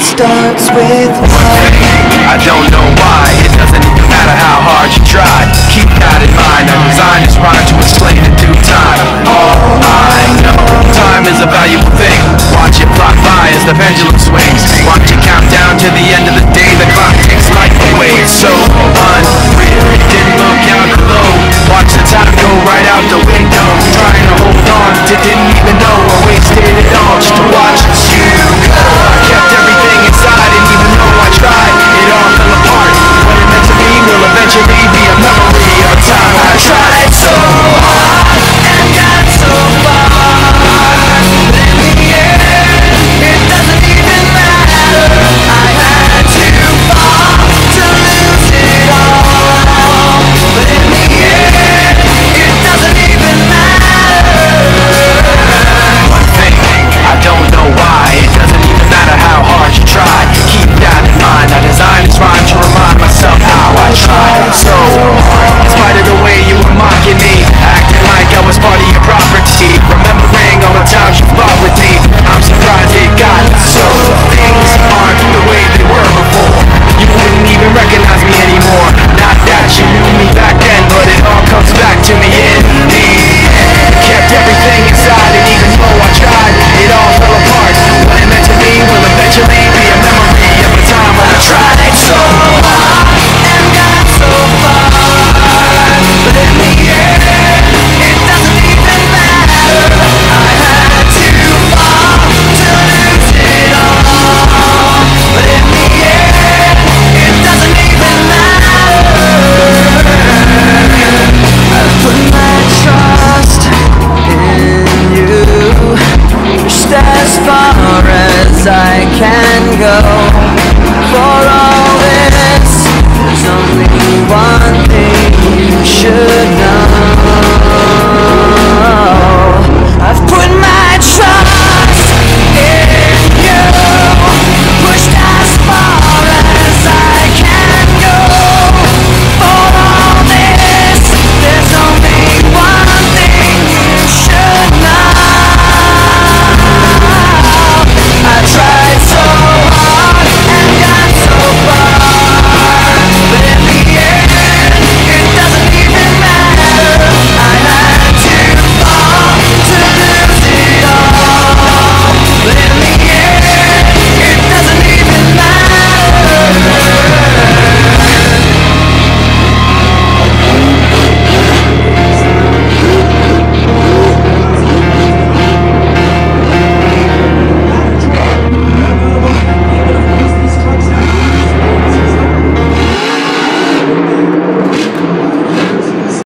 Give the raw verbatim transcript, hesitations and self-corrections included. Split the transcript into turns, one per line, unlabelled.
starts with one.
I don't know why, it doesn't even matter how hard you try. Keep that in mind, I designed this rhyme to explain in due time. All I know, time is a valuable thing. Watch it fly by as the pendulum swings. Watch it count down to the end of the day. The clock takes life away, it's so unreal. It didn't look out below. Watch the time go right out the window. Trying to hold on to didn't even know I wasted it all just to watch you go. I kept everything inside, and even though I tried, it all fell apart. What it meant to me will eventually be a memory of a time I tried so hard and got so far, but in the end, it doesn't even matter. I had to fall to lose it all, but in the end, it doesn't even matter. One thing, I don't know why, it doesn't even matter how hard you try. Keep that in mind, I designed this rhyme to remind myself how I tried so hard. In spite of the way you were mocking me, acting like I was part of your property, remembering all the times you fought with me, I'm surprised it got so. Things aren't the way they were before. You wouldn't even recognize me anymore. Not that you knew me back then, but it all comes back to me in the end. Kept everything inside, and even though I tried, it all fell apart. What it meant to me will eventually be a memory of a time when I tried so hard and got so far, but in the end, it doesn't even matter. I had to fall to lose it all, but in the end, it doesn't even matter.
I put my trust in you, pushed as far as I can go. For all this, there's only one thing you should know.